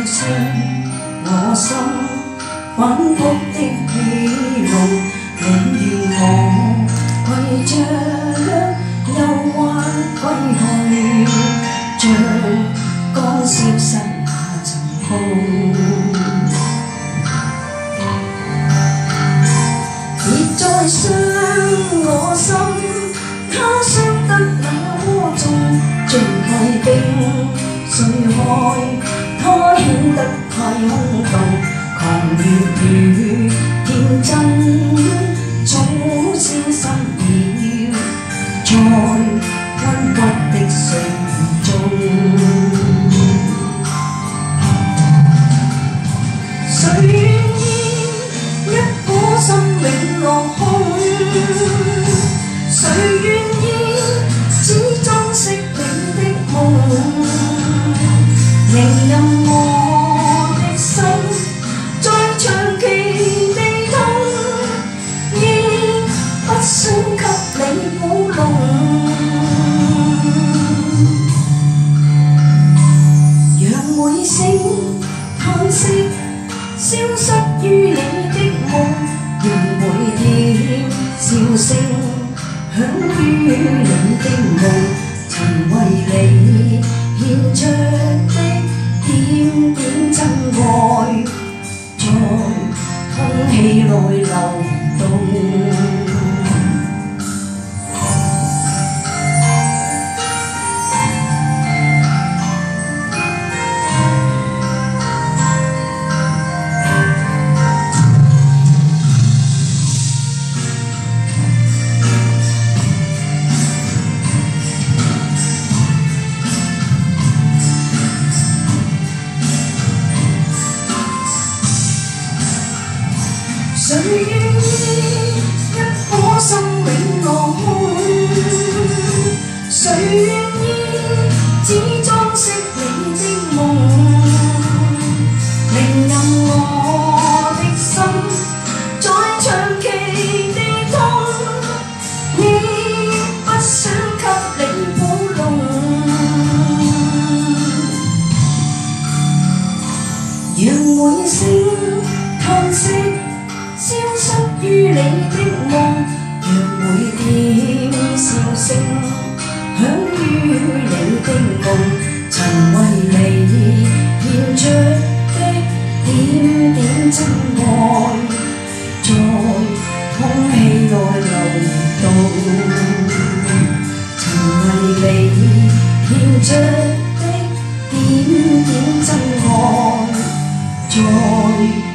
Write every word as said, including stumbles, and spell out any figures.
傷我心，反覆的喜怒，寧願我攜着憂患歸去，像干涉失那塵空。別再傷我心，他傷得那麼重，像太冰水海，他顯得太空洞，狂熱與天真早消失了，在溫骨的歲月中。誰願意一顆心永落空？誰願意只裝飾你的夢？寧任我的心再長期地痛，亦不想給你鼓弄。讓每聲嘆息消失於你的夢，讓每點笑聲響於你的夢，曾為你獻出的點點真愛，在空氣內流動。誰願意一顆心永落空？誰願意只裝飾你的夢？寧任我的心再長期地痛，亦不想給你鼓弄。讓每聲嘆息消失於你的夢，讓每點笑聲響於你的夢，曾為你獻出的點點真愛，在空氣內流動。曾為你獻出的點點真愛，在